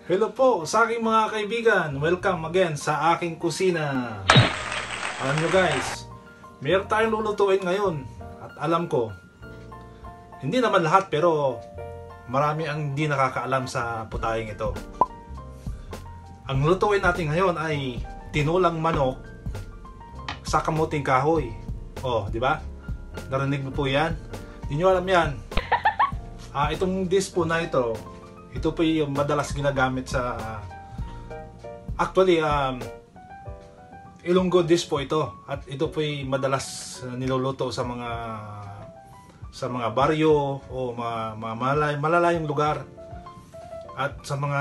Hello po sa aking mga kaibigan. Welcome again sa aking kusina. Alam nyo guys, meron tayong lulutuin ngayon. At alam ko, hindi naman lahat pero marami ang hindi nakakaalam sa putayeng ito. Ang lutuin natin ngayon ay tinulang manok sa kamuting kahoy. Oh, di ba? Narinig mo po yan? Hindi nyo alam yan. Itong dish po na ito po yung madalas ginagamit sa actually Ilonggo dish po ito, at ito po yung madalas niluluto sa mga baryo o malalayong lugar, at sa mga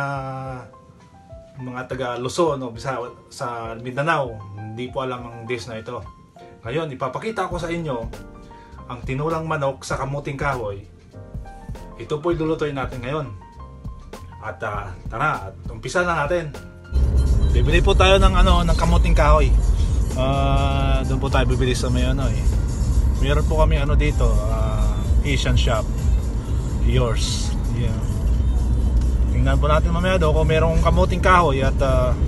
taga Luzon o sa Mindanao hindi po alam ang dish na ito. Ngayon ipapakita ko sa inyo ang tinulang manok sa kamuting kahoy. Ito po yung lulutuin natin ngayon. At tara, at umpisa na natin. Bibili po tayo ng kamuting kahoy. Doon po tayo bibili sa may Meron po kami dito, Asian shop. Yours. Yeah. Tingnan po natin mamaya kung merong kamuting kahoy, at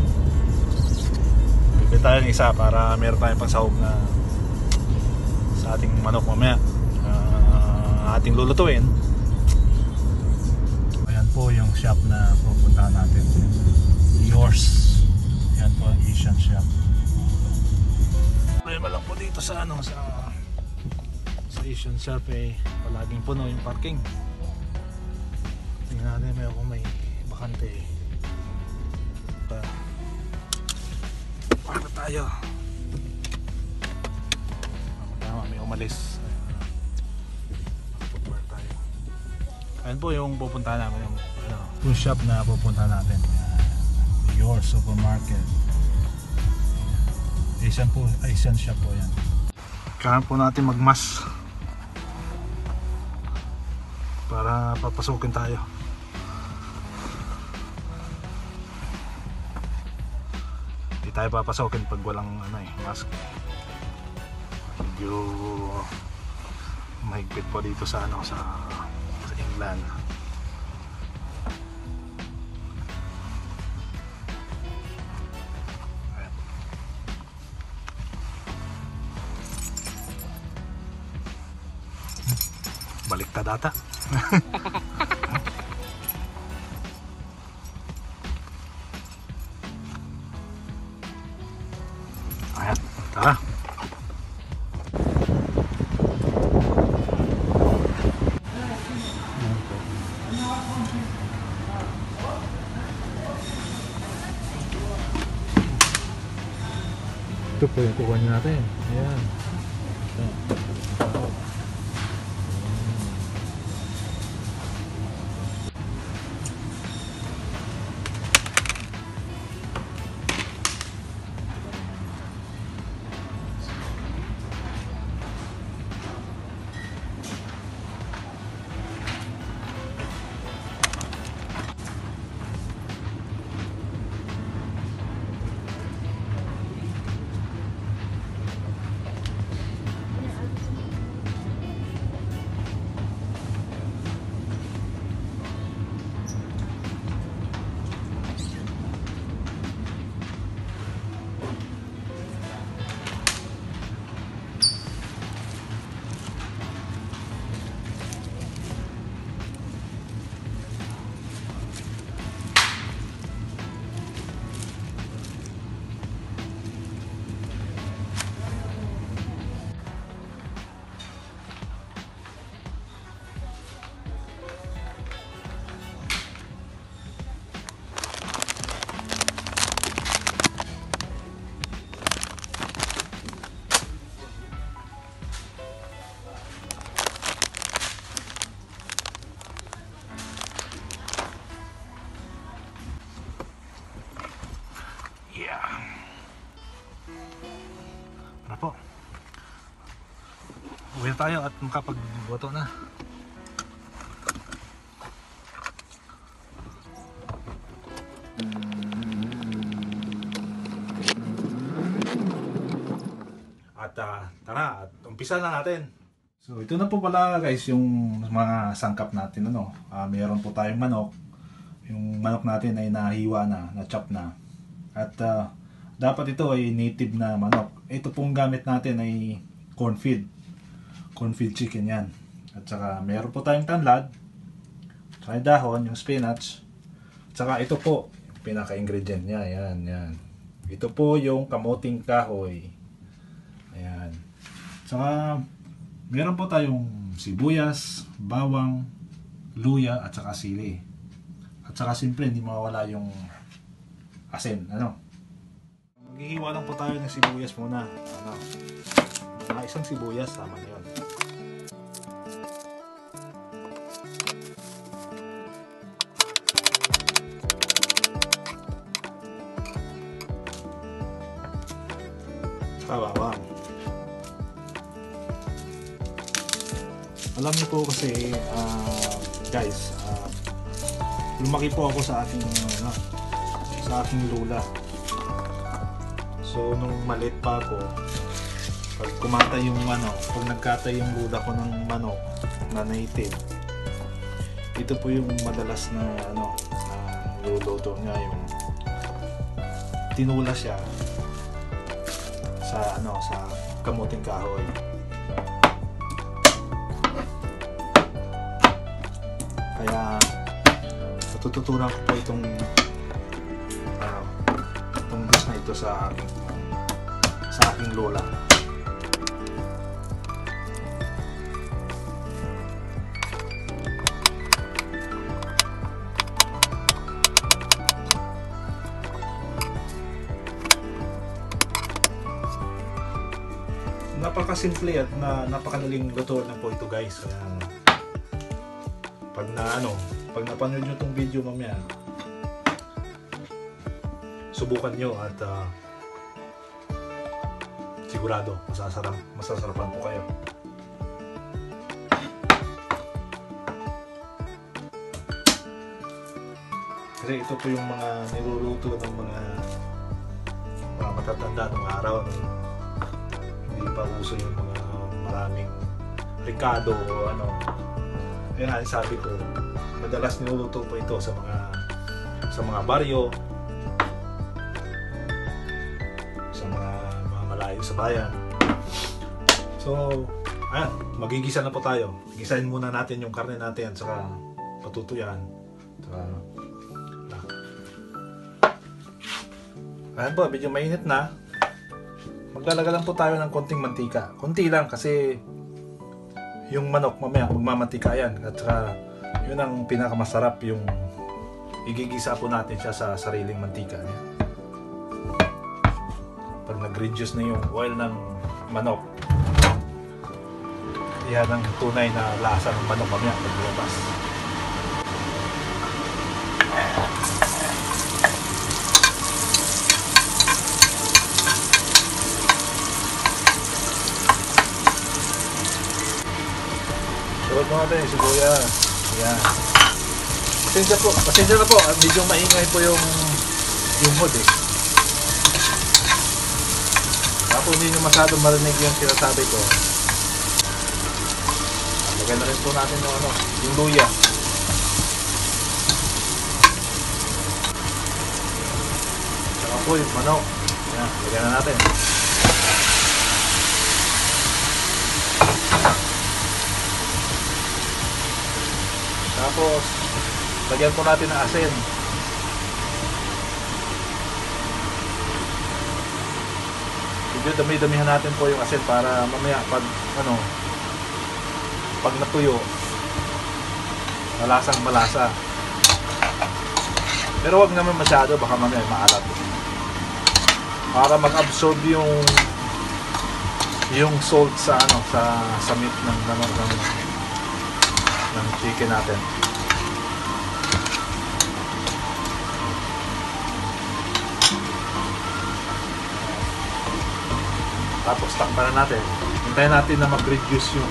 bibili tayo ng isa para meron tayong pangsahog na sa ating manok mamaya. Ating lulutuin. Po yung shop na pupuntahan natin. Yours. Yan po ang Asian shop. Problema lang po dito sa Asian shop palaging puno yung parking. Tingnan natin may bakante. Park na tayo. Tama, may umalis. Ayan po yung pupuntahan namin, yung shop na pupuntahan natin. Your supermarket. Asian shop po yan. Kailangan po natin magmas para papasukin tayo. Hindi tayo papasukin pag walang mask. Medyo mahigpit po dito sa England. Baliktad ata. Ayan, tara. Ito po yung kukunin natin. Ayan. Tara po. Uwi na tayo at makapagboto na. At tara, at umpisa na natin. So ito na po pala guys yung mga sangkap natin. Mayroon po tayong manok. yung manok natin ay nahiwa na, na-chop na. At dapat ito ay native na manok. Ito pong gamit natin ay corn feed chicken yan. At saka meron po tayong tanlad, saka yung dahon, yung spinach. At saka ito po yung pinaka-ingredient niya. Yan. Ito po yung kamuting kahoy. Ayan. Saka meron po tayong sibuyas, bawang, luya at saka sili. At saka siyempre hindi mawawala yung asin. Maghihiwa lang po tayo ng sibuyas muna. Mga isang sibuyas, tama na yun. Saka bawang. Alam niyo po kasi guys, lumaki po ako sa aking lola. So nung maliit pa ako, pag pag nagkatay yung lola ko ng manok na native, ito po yung madalas na luluto niya, yung tinula siya sa kamuting kahoy. Kaya natututunan ko po itong dish na ito sa aking lola. Napakasimple at napakadaling lutuin na po ito, guys. Pag napanood nyo itong video mamaya, subukan nyo at sigurado masasarapan po kayo. Kasi ito po yung mga niluluto ng mga matatanda ng araw, hindi pa uso yung mga maraming ricado o Ayan, sabi ko, madalas niluluto po ito sa mga baryo, sa mga malayo sa bayan. So, ayan, magigisa na po tayo. Gisahin muna natin yung karne natin, saka patutuyan. Ayan po, medyo mainit na. Maglalagay lang po tayo ng konting mantika. Konti lang kasi yung manok mamaya magmamantika yan. At saka yun ang pinakamasarap, yung igigisa po natin siya sa sariling mantika niya. Pag nag-reduce na yung oil ng manok, yan ang tunay na lasa ng manok mamaya paglabas. Tulad mo natin yung sibuyas. Ayan. Pasensya na po. Medyo maingay po yung hood eh. Kaya hindi nyo masyadong marinig yung sinasabi ko. Lagyan na rin po natin yung luya. Saka po yung manok. Ayan, lagyan na natin. Tapos, lagyan po natin ng asin. Medyo dami-damihan natin po yung asin para mamaya pag natuyo, malasang malasa. Pero wag naman masyado, baka mamaya maalat. Para mag-absorb yung salt sa meat ng chicken natin. Tapos takpan na natin. Hintayin natin na mag-reduce yung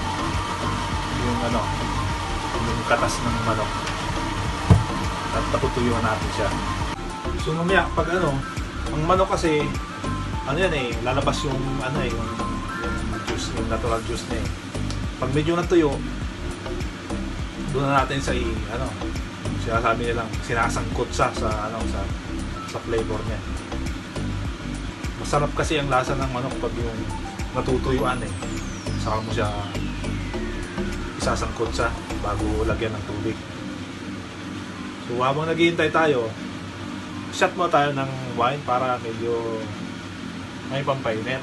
katas ng manok. At patutuyuan natin siya. So mamaya pag ang manok kasi lalabas yung juice, yung natural juice na eh. Pag medyo natuyo, doon na natin siya Sinasabi nilang sinasangkot sa sa flavor niya. Masarap kasi ang lasa ng manok pag yung natutuyuan eh. Saka mo siya isasangkot sa bago lagyan ng tubig. So habang naghihintay tayo, shot mo tayo ng wine para medyo may pampainit.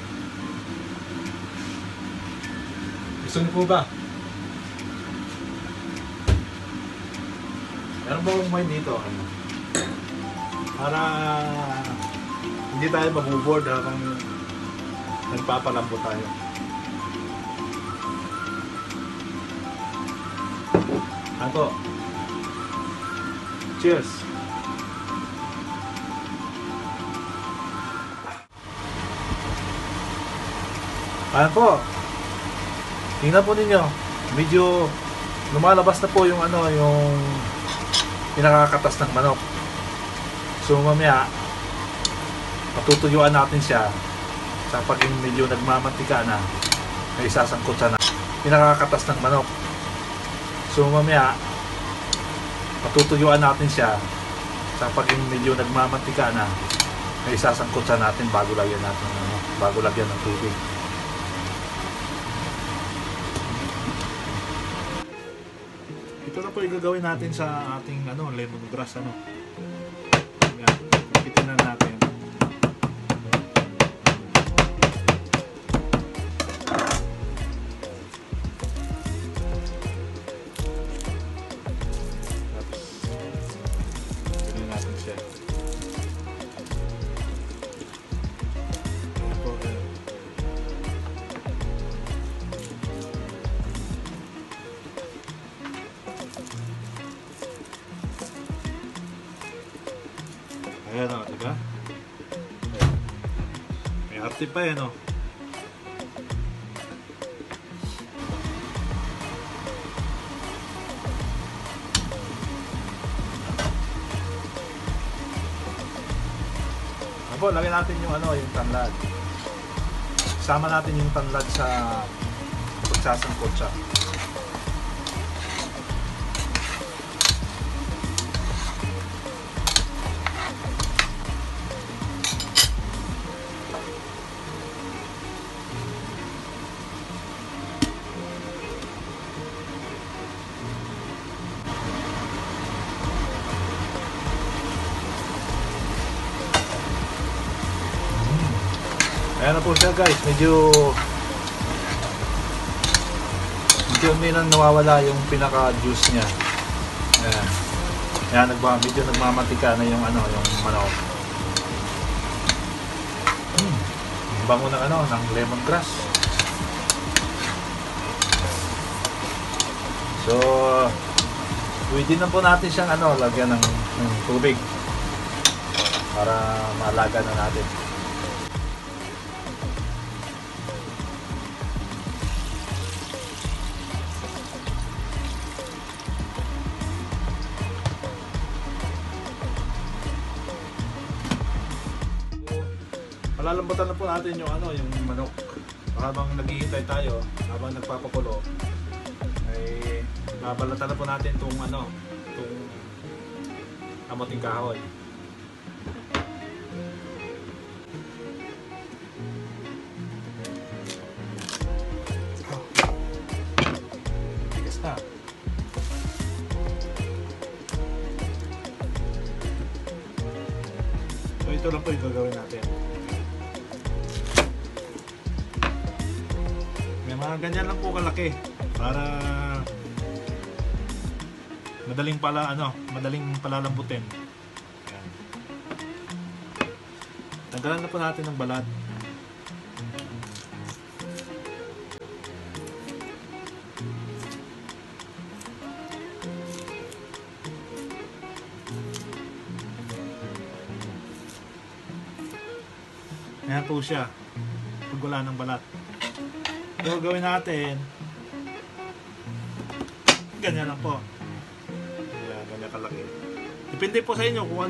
Gusto niyo po ba? Meron ba akong wine dito? Para hindi tayo mabuboard habang nagpapalambo tayo. Ano? Cheers! Ayan po. Tingnan po ninyo. Medyo lumalabas na po yung yung pinakakatas ng manok. So mamaya patutuyuan natin siya sa pag medyo nagmamantika na ay sasangkot sa pinakakatas ng manok. So mamaya patutuyuan natin siya sa pag medyo nagmamantika na ay sasangkot sa natin bago lagyan ng tubig. Ito na po yung gagawin natin sa ating lemongrass Yan, ipitin na natin. Pili natin siya. Ayan o, diba? May arte pa yan o. Apo, lagyan natin yung yung tanlad. Sama natin yung tanlad sa pagsasangkot siya. Ayan na po siya guys, medyo may nang nawawala yung pinaka juice niya. Ayan. Ayan, medyo nagmamatika na yung yung manok. Bango ng ng lemongrass. So pwede na po natin siyang lagyan ng tubig para malaga na natin. Palalambutan na po natin yung yung manok. Habang naghihintay tayo, habang nagpapakulo, ay babalatan na po natin itong kamuting kahoy. Tigas na. So ito lang po yung gagawin natin. Mga ganyan lang po kalaki para madaling palalambutin. Ayan. Tanggalan na po natin ng balat. Ayan po siya pag wala ng balat. So, gawin natin ganyan lang po. Ganyan kalaki. Depende po sa inyo kung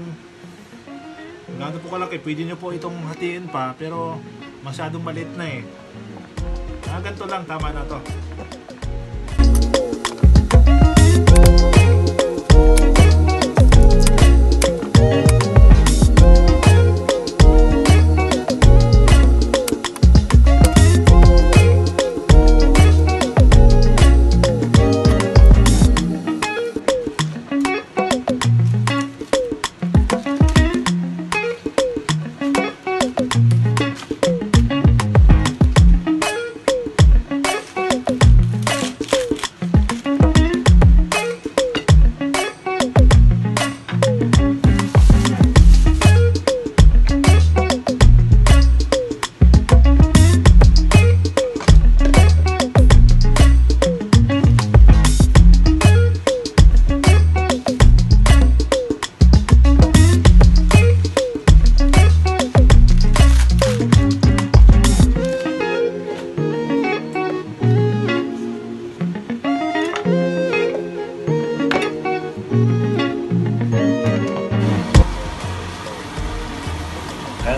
gaano po kalaki. Pwede nyo po itong hatiin pa, pero masyadong maliit na eh. Ganito lang, tama na to.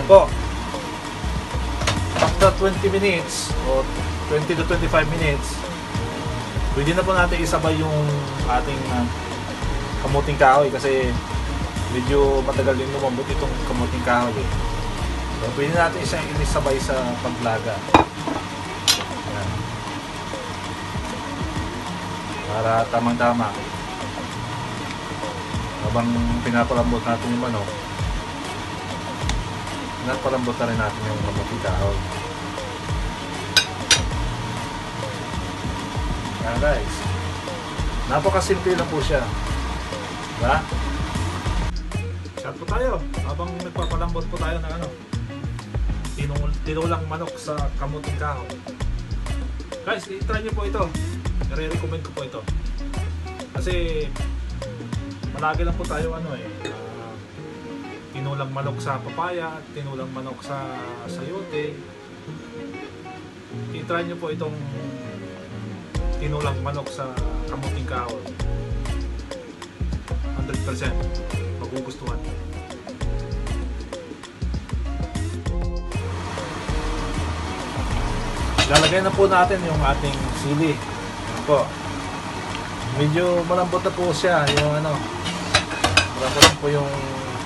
po. After 20 minutes o 20 to 25 minutes, pwede na po natin isabay yung ating kamuting kahoy kasi medyo matagal din lumambot itong kamuting kahoy. So, pwede natin isang inisabay sa paglaga. Ayan. Para tamang-tama. Habang pinapalambot natin yung manok, pinapalambot na rin natin yung kamuting kahoy. Ayan guys. Napakasimple lang po siya. Diba? Chat po tayo. Habang nagpapalambot po tayo ng ano, tinulang manok sa kamuting kahoy. Guys, i-try nyo po ito. I-recommend ko po ito. Kasi malagi lang po tayo tinulang manok sa papaya, tinulang manok sa sayote. I-try nyo po itong tinulang manok sa kamuting kahoy. 100% magugustuhan. Lalagay na po natin yung ating sili. Ayan po. Medyo malambot na po siya. Yung malambot na po yung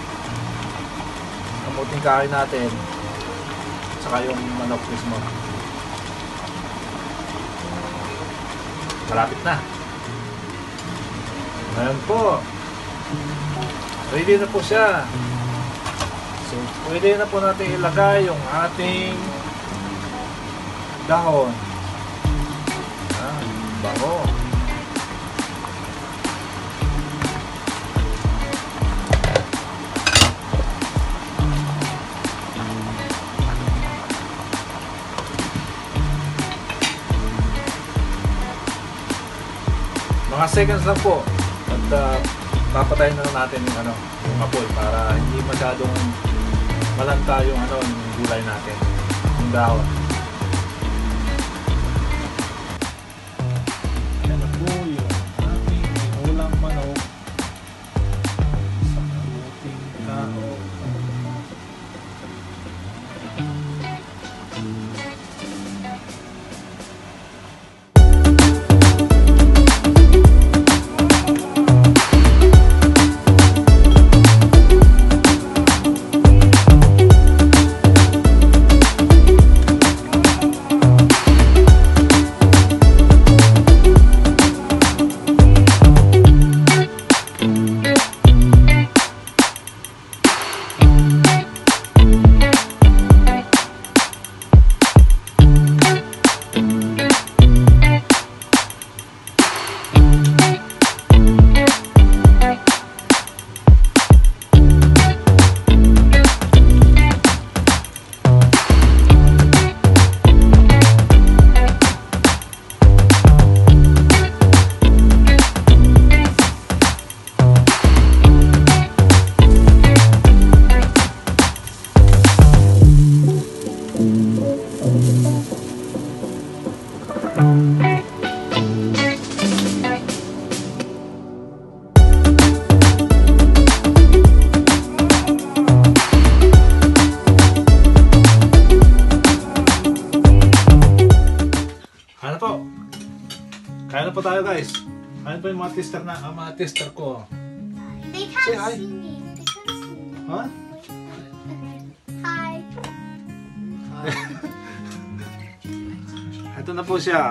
kamuting kahoy natin. Saka yung manok mismo. Malapit na. Ayan po. Ready na po siya. So, pwede na po natin ilagay yung ating dahon. Bango. Mga seconds lang po at papatayin na natin yung yung apoy para hindi masyadong malanta yung yung gulay natin, yung dahon. Yan na po yung ating tinulang manok sa kamuting kahoy. Kaya na po tayo guys. Ayan po yung mga tester ko. They Say can't hi. see me. They can't see me. Huh? Hi. Ito na po siya.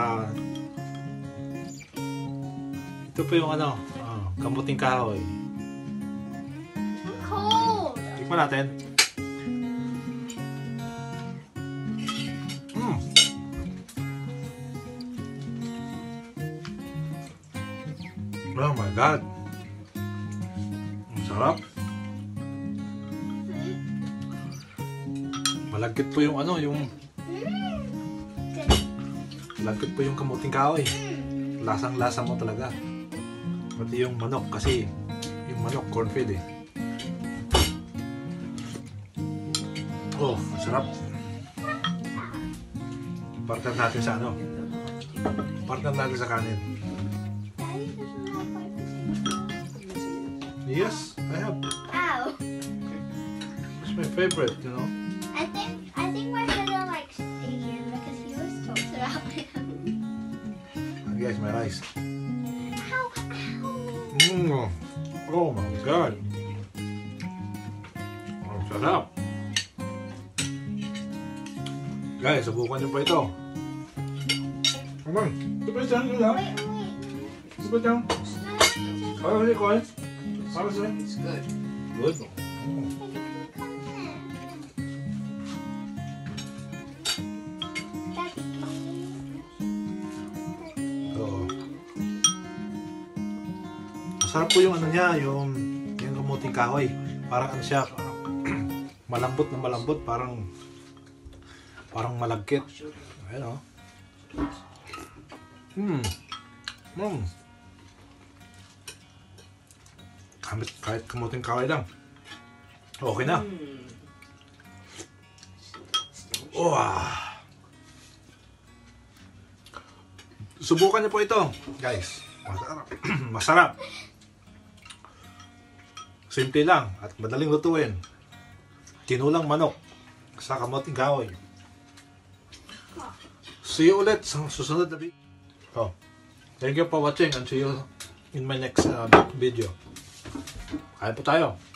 Ito po yung kamuting kahoy. Cold. Tikman natin. Oh my God. Ang sarap. Malagkit po yung malagkit po yung kamuting kahoy. Lasang-lasa mo talaga. Pati yung manok kasi yung manok corn-fed eh. Oh, masarap. Partner natin sa partner natin sa kanin. Yes, I have. Ow. It's my favorite, you know. guys, may rice. Ow, ow. Oh my God. Ang sarap. Guys, subukan niyo pa ito. Come on. Ito ba isang lang? Wait, wait. Ito ba isang? Para sa'yo, Koy. Para sa'yo. It's good. Good. Oo. Masarap po yung ano niya, yung kamuting kahoy. Parang ano siya, parang malambot na malambot, parang malagkit. Ayan o. Kahit kamuting kahoy lang. Okay na. Wow. Subukan niyo po ito, guys. Masarap. Masarap. Simple lang at madaling lutuin. Tinulang manok sa kamuting kahoy. See you ulit sa susunod na video. Oh. Thank you for watching and see you in my next video. Kain po tayo.